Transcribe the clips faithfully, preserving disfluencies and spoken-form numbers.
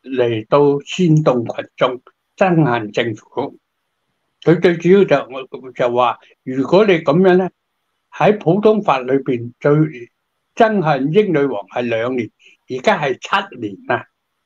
嚟到煽動群眾憎恨政府。佢最主要就我就話，如果你咁樣咧，喺普通法裏邊最憎恨英女王係兩年，而家係七年啦。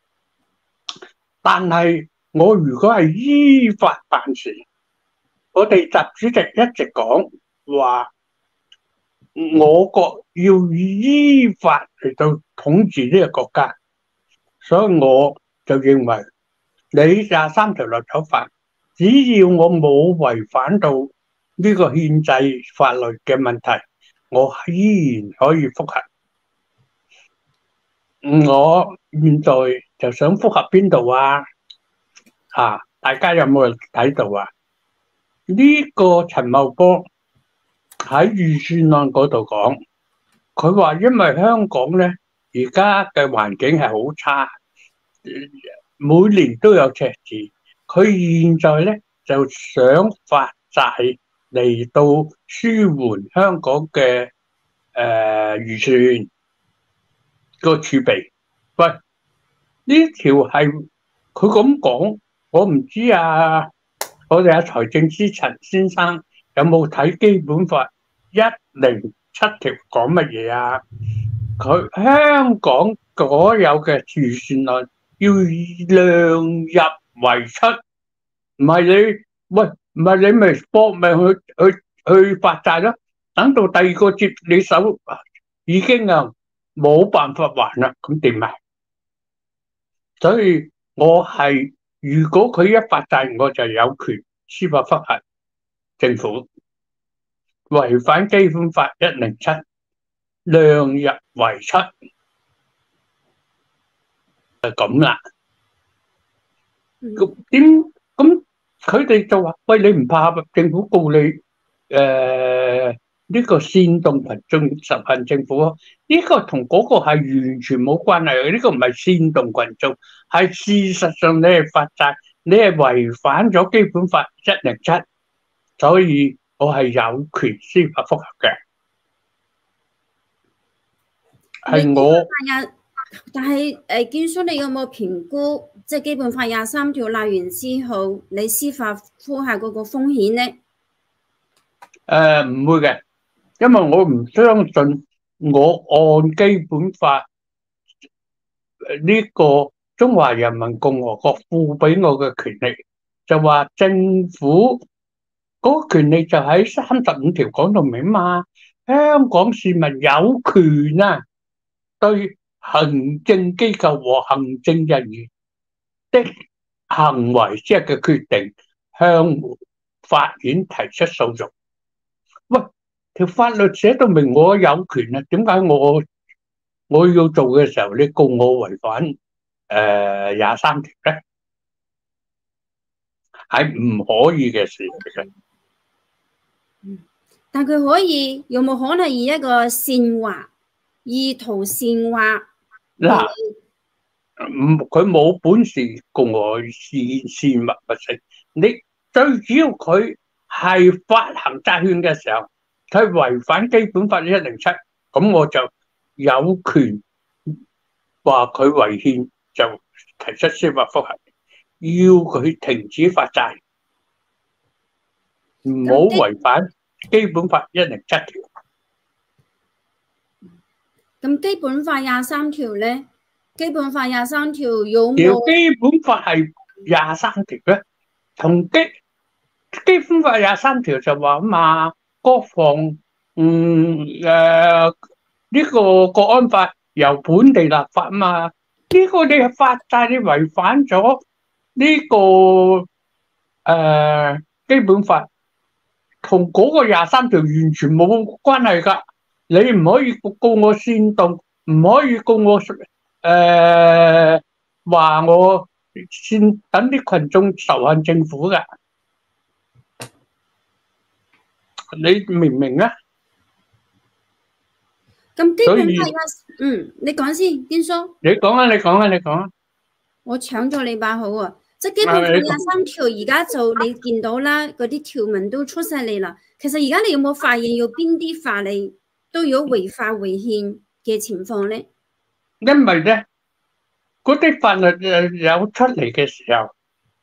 但係我如果係依法辦事，我哋習主席一直講話，我國要依法嚟到統治呢個國家，所以我就認為你廿三條立法法，只要我冇違反到呢個憲制法律嘅問題，我依然可以覆核。我現在就想覆核邊度啊？啊，大家有冇睇到啊？呢、這個陳茂波喺預算案嗰度講，佢話因為香港咧而家嘅環境係好差，每年都有赤字，佢現在咧就想發債嚟到舒緩香港嘅誒預算個儲備。喂，呢條係佢咁講，我唔知啊。我哋阿財政司陳先生有冇睇基本法一零七條講乜嘢啊？佢香港所有嘅預算案要量入為出，唔係你喂，唔係你咪搏命去去去發債咯。等到第二個接你手已經啊冇辦法還啦，咁點啊？所以我係。如果佢一發債，我就有權司法覆核政府，違反基本法一零七，量入為出，就咁啦。咁點咁佢哋就話：喂，你唔怕政府告你？誒呢個煽動群眾仇恨政府啊？呢個同嗰個係完全冇關係嘅。呢個唔係煽動群眾，係事實上你係發債，你係違反咗基本法一零七，所以我係有權司法覆核嘅。係我， 但係誒，建叔你有冇評估，即係基本法廿三條立完之後，你司法覆核嗰個風險呢？ 誒唔會嘅，因為我唔相信我按基本法呢個中華人民共和國賦俾我嘅權力，就話政府嗰個權力就喺三十五條講到明嘛。香港市民有權啊，對行政機構和行政人員的行為即係嘅決定，向法院提出訴訟。喂，條法律寫到明我有權啊，點解我我要做嘅時候你告我違反誒廿三條咧？係唔可以嘅事嚟嘅。 嗯，但佢可以有冇可能以一個煽惑、意圖煽惑？ 嗱，唔佢冇本事告我煽煽惑不成。你最主要佢係發行債券嘅時候，佢違反基本法一零七，咁我就有權話佢違憲，就提出司法覆核，要佢停止發債，唔好違反基本法一零七條。 咁基本法廿三條咧？基本法廿三條有冇？ 基本法係廿三條咧，同基基本法廿三條就話啊嘛，國防嗯誒呢、呃這個國安法由本地立法啊嘛，呢、這個你係發債，你違反咗呢、這個誒、呃、基本法，同嗰個廿三條完全冇關係噶。你唔可以告我煽動，唔可以告我誒話、呃、我煽等啲群眾仇恨政府噶。你明唔明啊？ 咁基本法廿，嗯，你講先，堅叔。你講啊，你講啊，你講啊。 我搶咗你把口啊！即係基本法廿三條，而家就你見到啦，嗰啲條文都出晒嚟啦。其實而家你有冇發現有邊啲法例都有違法違憲嘅情況咧？ 因為咧， 嗰啲法律誒有出嚟嘅時候，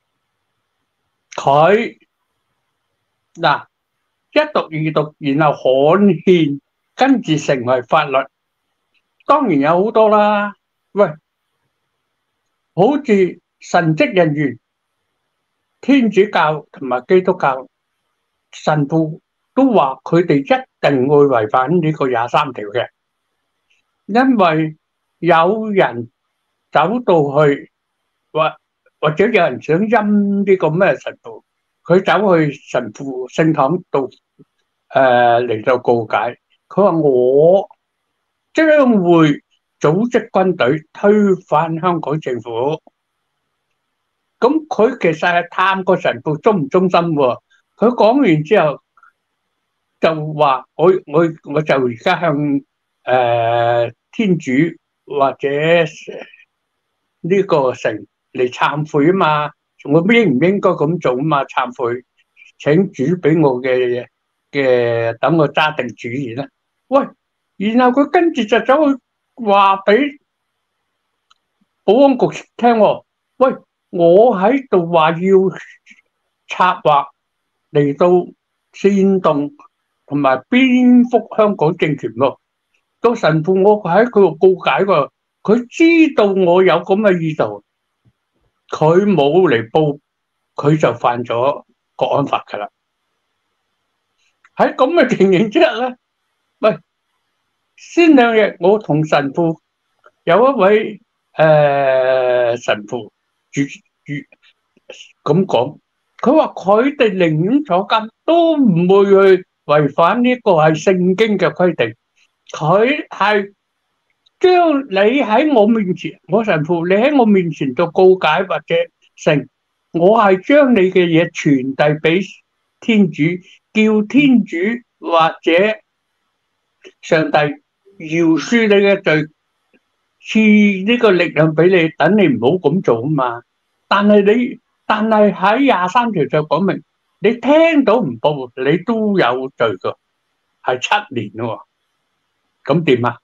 佢嗱一讀二讀，然後刊憲，跟住成為法律，當然有好多啦。喂，好似神職人員、天主教同埋基督教神父都話佢哋一定會違反呢個廿三條嘅，因為有人走到去或或者有人想陰呢個咩神父，佢走去神父聖堂度誒嚟到告解，佢話我將會組織軍隊推翻香港政府。咁佢其實係探個神父忠唔忠心喎。佢講完之後就話：我我我就而家向誒、呃、天主或者呢個神嚟懺悔啊嘛，我應唔應該咁做啊嘛？懺悔請主俾我嘅嘅，等我揸定主意啦。喂，然後佢跟住就走去話俾保安局聽喎，喂，我喺度話要策劃嚟到煽動同埋顛覆香港政權喎。個神父我喺佢度告解喎，佢知道我有咁嘅意圖，佢冇嚟報，佢就犯咗國安法㗎啦。喺咁嘅情形之下咧，喂，先兩日我同神父有一位誒、呃、神父主主咁講，佢話佢哋寧願坐監都唔會去違反呢個係聖經嘅規定。佢係將你喺我面前，我神父你喺我面前度告解或者成，我係將你嘅嘢傳遞俾天主，叫天主或者上帝饒恕你嘅罪，賜呢個力量俾你，等你唔好咁做啊嘛。但係你，但係喺廿三條就講明，你聽到唔報，你都有罪噶，係七年咯。咁點啊？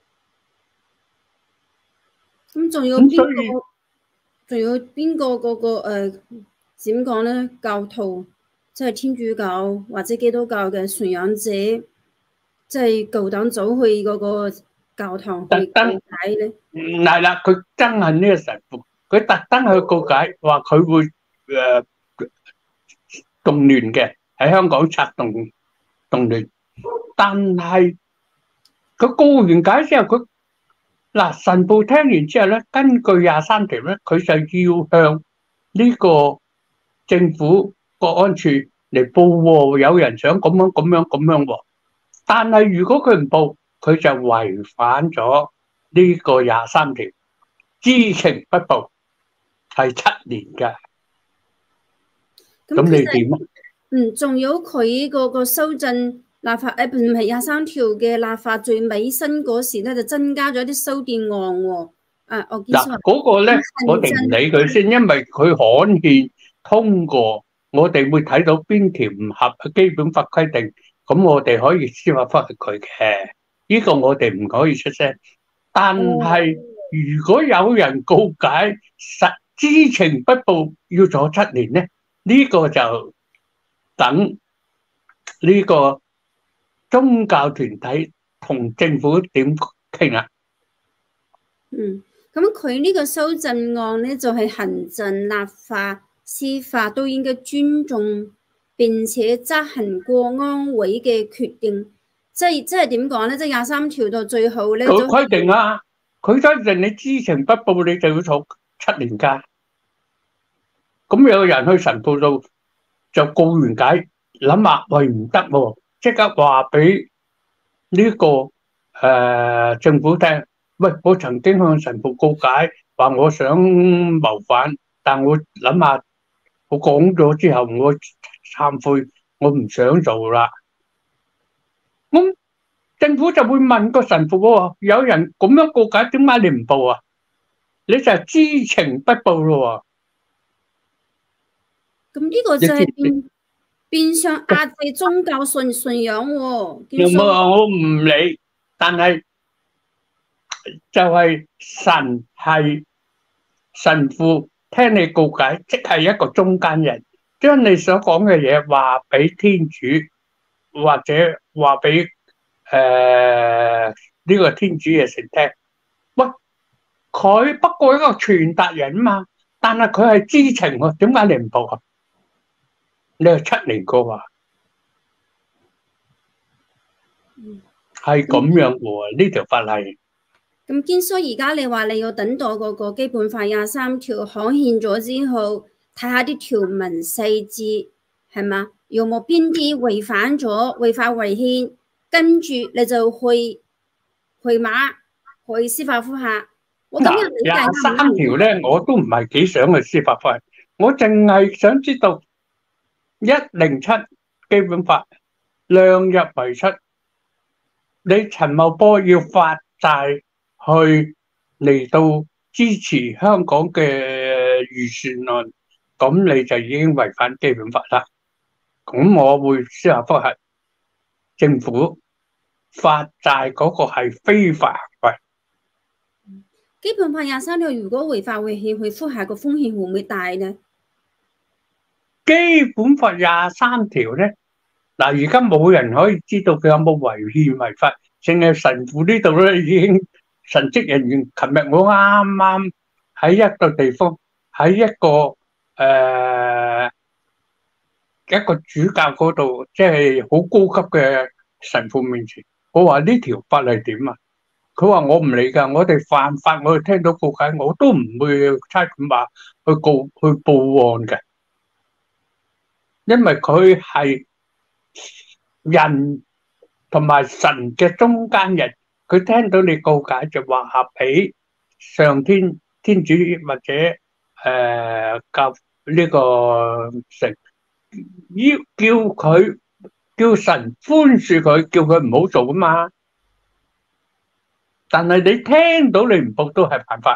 咁仲有邊個？仲有邊個嗰個誒點講咧？教徒即係天主教或者基督教嘅信仰者，即係夠膽走去嗰個教堂去告解咧？ 唔係啦，佢憎恨呢個神父，佢特登去告解，話佢會誒動亂嘅，喺香港策動動亂，但係佢告完解之後，佢嗱神父聽完之後咧，根據廿三條咧，佢就要向呢個政府國安處嚟報喎，有人想咁樣咁樣咁樣喎。但係如果佢唔報，佢就違反咗呢個廿三條，知情不報係七年㗎。咁你點啊？ 嗯，仲有佢嗰個修正立法誒，唔係廿三條嘅立法最尾聲嗰時咧，就增加咗啲修訂案喎。啊，我見嗱嗰個咧，我哋唔理佢先，因為佢刊憲通過，我哋會睇到邊條唔合基本法規定，咁我哋可以司法覆核佢嘅。呢個我哋唔可以出聲。但係如果有人告解實知情不報要坐七年咧，呢個就等呢個宗教團體同政府點傾啊？ 嗯，咁佢呢個修正案咧，就係行政、立法、司法都應該尊重並且執行國安委嘅決定。即係即係點講咧？即係廿三條到最後咧， 佢規定啊，佢規定你知情不報，你就要坐七年㗎。咁有人去神父度就告完解，諗下喂唔得喎，即刻話俾呢個誒政府聽，喂，我曾經向神父告解，話我想謀反，但我諗下，我講咗之後，我懺悔，我唔想做啦。咁政府就會問個神父喎，有人咁樣告解，點解你唔報啊？你就係知情不報咯。 咁呢個就係變變相壓制宗教信信仰喎。 有冇話我唔理，但係就係神係神父聽你告解，即係一個中間人，將你所講嘅嘢話俾天主，或者話俾誒呢個天主嘅神聽。喂，佢不過一個傳達人啊嘛，但係佢係知情喎，點解你唔報啊？你係七年過話，係咁樣喎，呢條法例。 咁堅叔，而家你話你要等到嗰個基本法廿三條刊憲咗之後，睇下啲條文細節係嘛？有冇邊啲違反咗違法違憲？跟住你就去去馬去司法覆核。我咁樣理解廿三條咧，我都唔係幾想去司法覆核，我淨係想知道一零七基本法量入為出，你陳茂波要發債去嚟到支持香港嘅預算案，咁你就已經違反基本法啦。咁我會司法覆核政府發債嗰個係非法行為。 基本法廿三條如果違法違憲，去覆核個風險會唔會大呢？ 基本法廿三條咧，嗱而家冇人可以知道佢有冇違憲違法，淨係神父呢度咧已經。神職人員，琴日我啱啱喺一個地方，喺一個誒、呃、一個主教嗰度，即係好高級嘅神父面前，我話呢條法例點啊？佢話我唔理㗎，我哋犯法，我哋聽到告解，我都唔會差館話去告去報案嘅，因為佢係人同埋神嘅中間人。佢聽到你告解就話俾上天天主或者誒教呢個神，要叫佢叫神寬恕佢，叫佢唔好做啊嘛。但係你聽到你唔報都係犯法，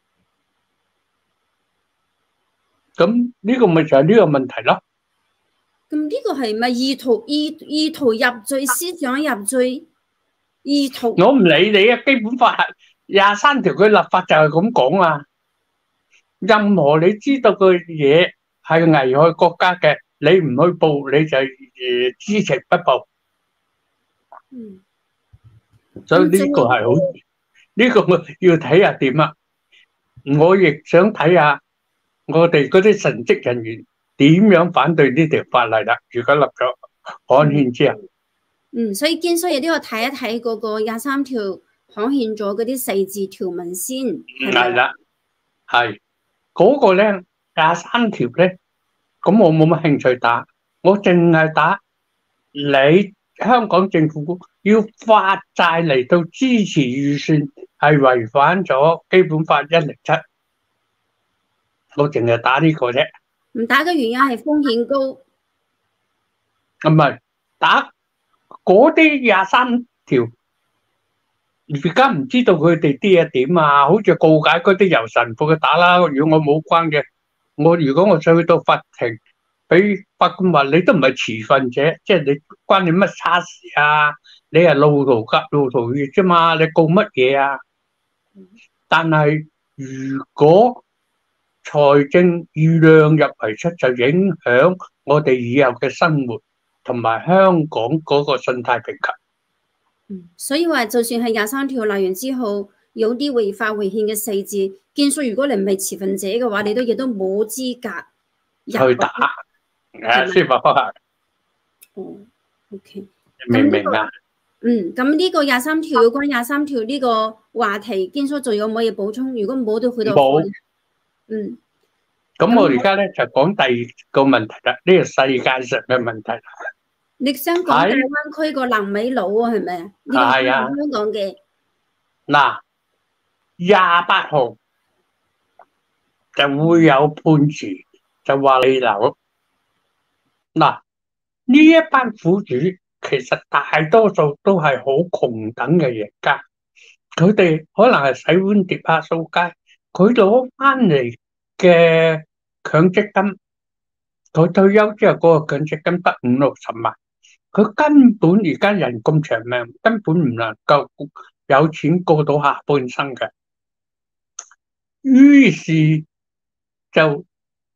咁呢個咪就係呢個問題咯。 咁呢個係咪意圖意意圖入罪，思想入罪？意圖我唔理你啊！基本法廿三條佢立法就係咁講啊。任何你知道嘅嘢係危害國家嘅，你唔去報，你就誒知情不報。 嗯， 所以呢個係好，呢個我要睇下點啊！我亦想睇下我哋嗰啲神職人員點樣反對呢條法例啦。如果立咗刊憲之後。 嗯，所以堅叔亦都要睇一睇嗰個廿三條刊憲咗嗰啲細節條文先。 係啦，係嗰個咧廿三條咧，咁我冇乜興趣打，我淨係打你香港政府要發債嚟到支持預算，係違反咗基本法一零七，我淨係打呢個啫。 唔打嘅原因係風險高。 唔係打。嗰啲廿三條，而家唔知道佢哋啲嘢點啊？好似告解嗰啲由神父去打啦。如果我冇關嘅，我如果我想去到法庭，俾法官話你都唔係持份者，即係你關你乜差事啊？你係路途急路途遠啫嘛，你告乜嘢啊？但係如果財政預量入為出，就影響我哋以後嘅生活。同埋香港嗰個信貸評級， 嗯，所以話就算係廿三條立完之後，有啲違法違憲嘅細節，堅叔如果你唔係持份者嘅話，你都亦都冇資格去打誒司法覆核。 哦 ，OK， 明唔明啊？ 嗯，咁呢個廿三條有關廿三條呢個話題，堅叔仲有冇嘢補充？如果冇都去到冇。 嗯。 咁我而家咧就講第二個問題啦，呢個世界上嘅問題。 你想講大灣區個南美佬啊，係咪啊？ 係啊， 香港嘅。 嗱，廿八號就會有判詞，就話你樓。嗱，呢一班苦主其實大多數都係好窮等嘅人家，佢哋可能係洗碗碟啊、掃街，佢攞翻嚟嘅強積金，佢退休之後嗰個強積金得五六十萬，佢根本而家人咁長命，根本唔能夠有錢過到下半生嘅。 於是就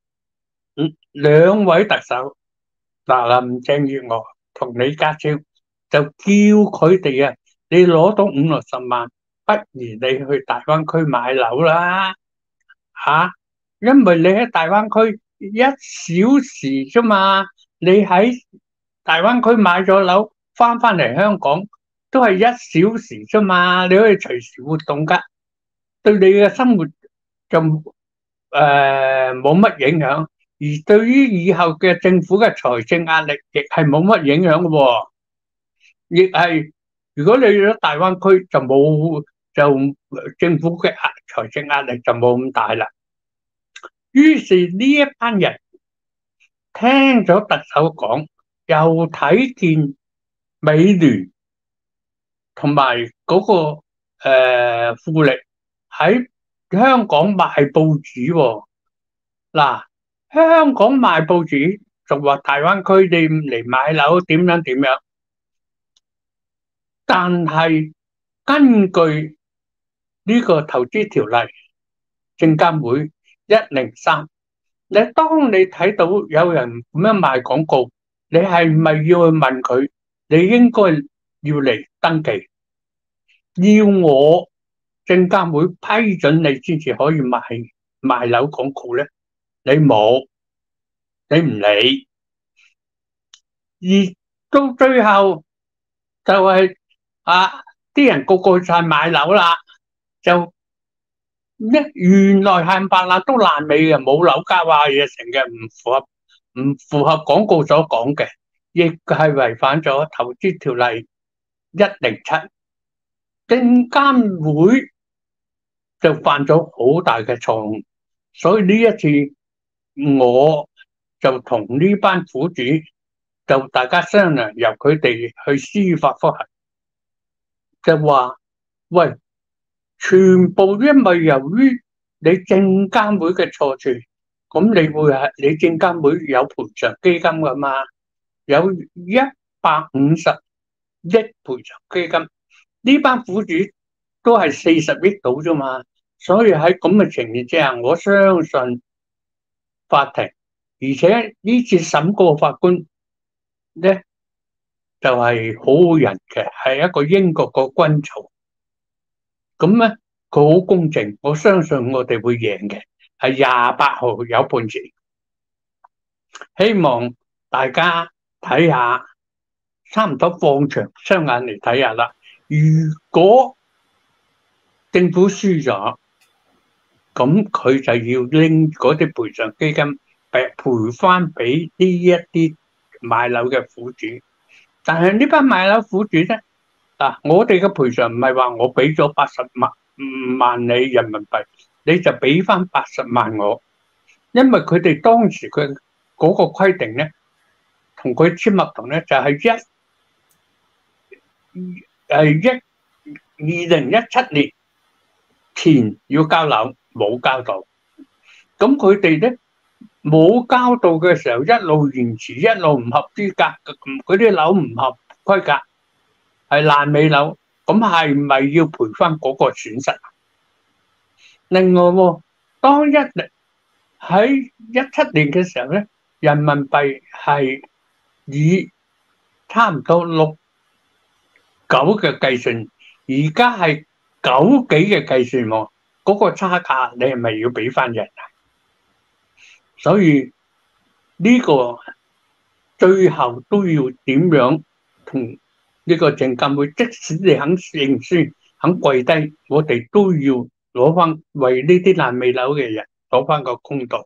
兩位特首嗱，林鄭月娥同李家超就叫佢哋啊，你攞到五六十萬，不如你去大灣區買樓啦嚇，因為你喺大灣區一小時啫嘛，你喺大灣區買咗樓，翻翻嚟香港都係一小時啫嘛，你可以隨時活動噶，對你嘅生活就誒冇乜影響，而對於以後嘅政府嘅財政壓力亦係冇乜影響嘅喎，亦係如果你去咗大灣區就冇就政府嘅壓財政壓力就冇咁大啦。於是呢一班人聽咗特首講，又睇見美聯同埋嗰個誒富力喺香港賣報紙喎。嗱，香港賣報紙仲話大灣區你嚟買樓點樣點樣，但係根據呢個投資條例，證監會一零三，你當你睇到有人咁樣賣廣告，你係咪要去問佢？你應該要嚟登記，要我證監會批准你先至可以賣賣樓廣告咧。你冇，你唔理，而到最後就係啊，啲人個個就係買樓啦，就一原來係白啦都爛尾嘅，冇樓價話嘢成嘅，唔符合唔符合廣告所講嘅，亦係違反咗投資條例一零七，證監會就犯咗好大嘅錯誤，所以呢一次我就同呢班苦主就大家商量，由佢哋去司法覆核，就話喂。全部因為由於你證監會嘅錯處，咁你會係你證監會有賠償基金噶嘛？有一百五十億賠償基金，呢班苦主都係四十億到啫嘛。所以喺咁嘅情形之下，我相信法庭，而且呢次審嗰個法官咧就係好好人嘅，係一個英國個軍曹。咁咧，佢好公正，我相信我哋會贏嘅，係廿八號有判詞，希望大家睇下，差唔多放長雙眼嚟睇下啦。如果政府輸咗，咁佢就要拎嗰啲賠償基金，誒賠翻俾呢一啲買樓嘅苦主。但係呢班買樓苦主咧，嗱，我哋嘅賠償唔係話我俾咗八十萬萬你人民幣，你就俾翻八十萬我，因為佢哋當時佢嗰個規定咧，同佢簽合同咧就係一誒一二零一七年前要交樓，冇交到，咁佢哋咧冇交到嘅時候，一路延遲，一路唔合資格，嗰啲樓唔合規格。係爛尾樓，咁係咪要賠翻嗰個損失？另外喎，當一喺一七年嘅時候咧，人民幣係以差唔多六九嘅計算，而家係九幾嘅計算喎，嗰個差價你係咪要俾翻人啊？所以呢個最後都要點樣同呢個證監會，即使你肯認輸、肯跪低，我哋都要攞翻為呢啲爛尾樓嘅人攞翻個公道。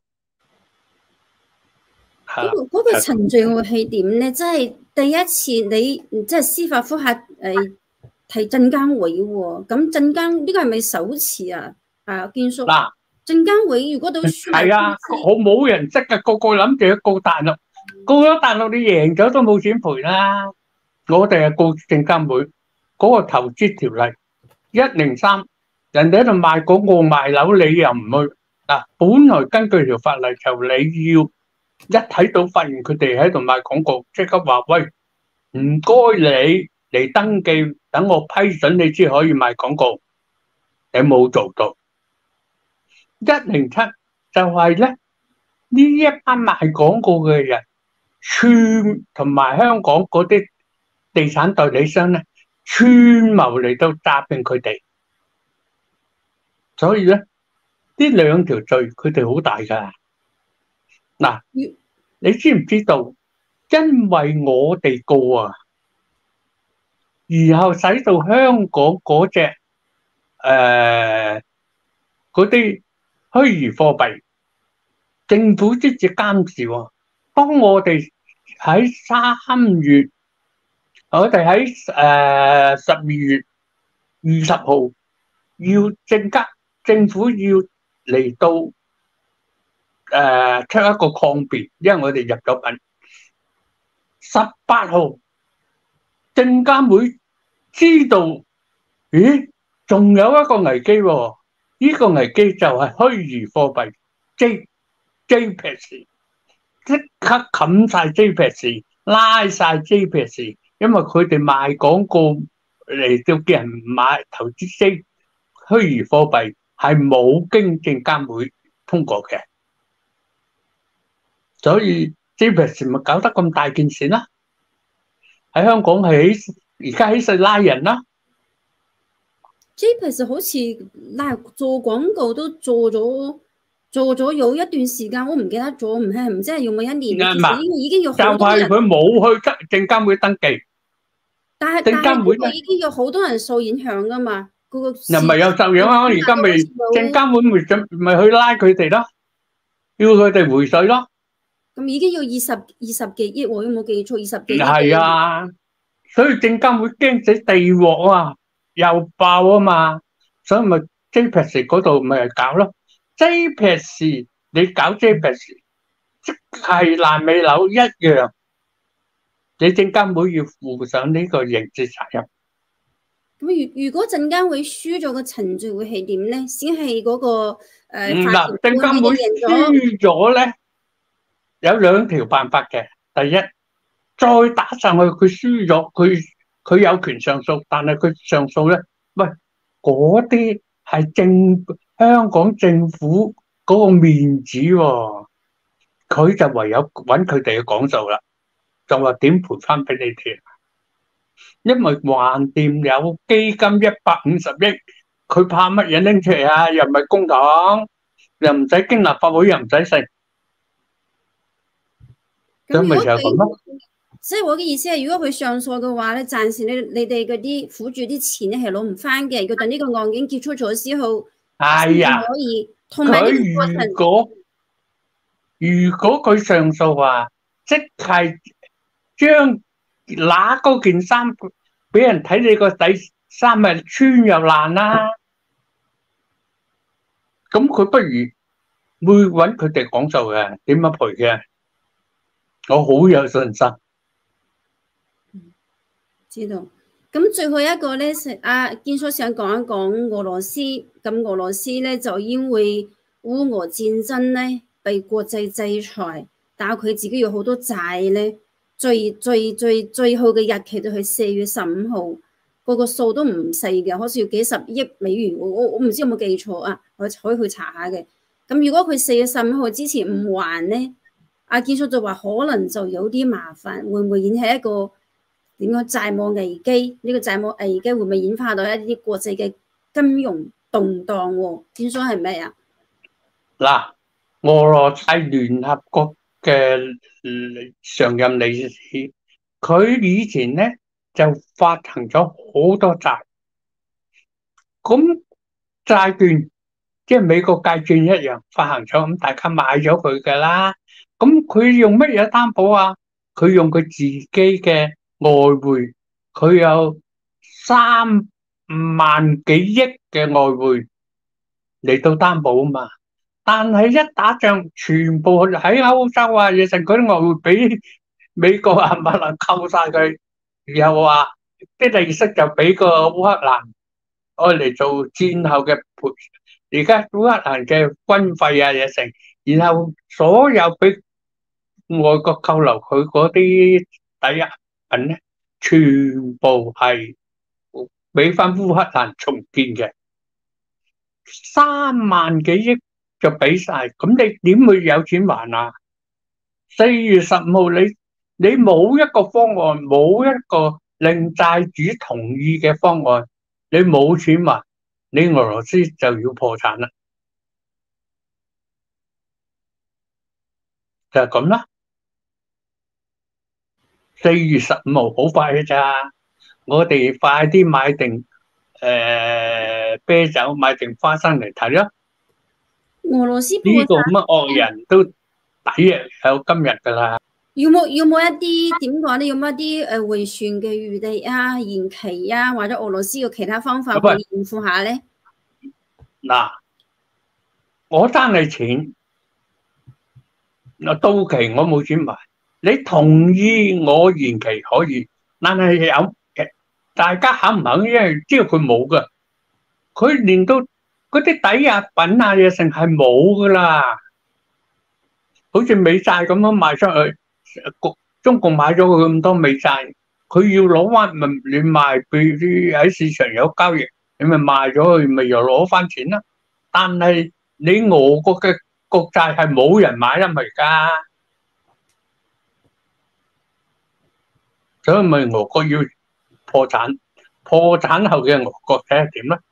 嗰個嗰個程序會係點咧？即係第一次你即係司法覆核誒提證監會喎，咁證監呢個係咪首次啊？啊，堅叔嗱，證監會如果到係啊，好冇人識嘅，個個諗住去告大陸，告咗大陸你贏咗都冇錢賠啦。我哋係告證監會嗰個投資條例一零三，人哋喺度賣廣告賣樓，你又唔去嗱？本來根據條法例就你要一睇到發現佢哋喺度賣廣告，即刻話喂，唔該你嚟登記，等我批准你先可以賣廣告。你冇做到， 一零七就係咧呢一班賣廣告嘅人，串同埋香港嗰啲地產代理商咧串謀嚟到詐騙佢哋，所以咧呢兩條罪佢哋好大噶。嗱，你知唔知道？因為我哋告啊，然後使到香港嗰隻誒嗰啲虛擬貨幣，政府直接監視喎。當我哋喺三月，我哋喺誒十二月二十號要政監政府要嚟到誒出一個抗辯，因為我哋入咗品。十八號證監會知道，咦，仲有一個危機喎？呢個危機就係虛擬貨幣 J JPEX，即刻冚晒 JPEX，拉晒 JPEX，因為佢哋賣廣告嚟到叫人買投資 J 虛擬貨幣係冇經證監會通過嘅，所以 JPEX 咪搞得咁大件事啦！喺香港係起而家起勢拉人啦。 JPEX 好似拉做廣告都做咗做咗有一段時間，我唔記得咗，唔係唔知係用咗一年。其實已經有好多人， 就係佢冇去證監會登記。 但係證監會已經有好多人受影響噶嘛？嗰個又唔係有受影響，而家咪證監會咪準咪去拉佢哋咯，要佢哋回水咯。 咁已經要二十二十幾億，我有冇記錯？二十幾億。 係啊，所以證監會驚死地鑊啊，又爆啊嘛，所以咪 JPEX 嗰度咪搞咯。JPEX 你搞 JPEX 即係爛尾樓一樣，你證監會要負上呢個刑事責任。 咁如如果證監會輸咗個程序會係點咧？先係嗰個誒， 嗱，證監會輸咗咧，有兩條辦法嘅。第一，再打上去，佢輸咗，佢佢有權上訴，但係佢上訴咧，喂，嗰啲係政香港政府嗰個面子喎，佢就唯有揾佢哋去講數啦，就話點賠翻俾你哋。因為橫掂有基金一百五十億，佢怕乜嘢拎出嚟啊？又唔係公帑，又唔使經立法會，又唔使食，咁咪就係咁咯。 即係我嘅意思係，如果佢上訴嘅話咧，暫時你你哋嗰啲苦主啲錢咧係攞唔翻嘅。要等呢個案件結束咗之後， 係啊， 可以。同埋呢個過程， 如果如果佢上訴啊，即係將拿嗰件衫俾人睇，你個底衫咪穿又爛啦。咁佢不如會揾佢哋講數嘅，點樣賠嘅？我好有信心。 知道。咁最後一個咧，阿堅叔想講一講俄羅斯。咁俄羅斯咧就因為烏俄戰爭咧被國際制裁，但係佢自己有好多債咧。最最最最後嘅日期就係四月十五號，個個數都唔細嘅，好似要幾十億美元。我我我唔知有冇記錯啊，我可以去查下嘅。咁如果佢四月十五號之前唔還咧，阿堅叔就話可能就有啲麻煩，會唔會引起一個點樣債務危機？呢個債務危機會唔會演化到一啲國際嘅金融動盪？堅叔係咩啊？ 嗱，俄羅斯聯合國嘅常任理事，佢以前咧就發行咗好多債，咁債券即係美國債券一樣發行咗，咁大家買咗佢噶啦。咁佢用乜嘢擔保啊？佢用佢自己嘅外匯，佢有三萬幾億嘅外匯嚟到擔保啊嘛。但係一打仗，全部喺歐洲啊，嘢成嗰啲外匯俾美國啊，咪能扣晒佢，又話啲利息就俾個烏克蘭愛嚟做戰後嘅賠，而家烏克蘭嘅軍費啊嘢成，然後所有俾外國扣留佢嗰啲抵押品咧，全部係俾翻烏克蘭重建嘅，三萬幾億。 就俾晒，咁你點會有錢還啊？四月十五號你你冇一個方案，冇一個令債主同意嘅方案，你冇錢還，你俄羅斯就要破產啦，就係咁啦。四月十五號好快嘅咋，我哋快啲買定誒啤酒，買定花生嚟睇啦。 俄羅斯破呢個咁產嘅惡人都抵啊，有今日噶啦。 有冇有冇一啲點講咧？有冇一啲誒回旋嘅餘地啊、延期啊，或者俄羅斯嘅其他方法去應付下咧？ 嗱，我爭你錢，我到期我冇錢還，你同意我延期可以，但係有大家肯唔肯？因為知道佢冇噶，佢連到嗰啲抵押品啊嘢成係冇噶啦，好似美債咁樣賣出去。中共買咗佢咁多美債，佢要攞翻咪你賣俾啲喺市場有交易，你咪賣咗佢，咪又攞翻錢啦。但係你俄國嘅國債係冇人買得咪噶，所以咪俄國要破產，破產後嘅俄國睇下點啦。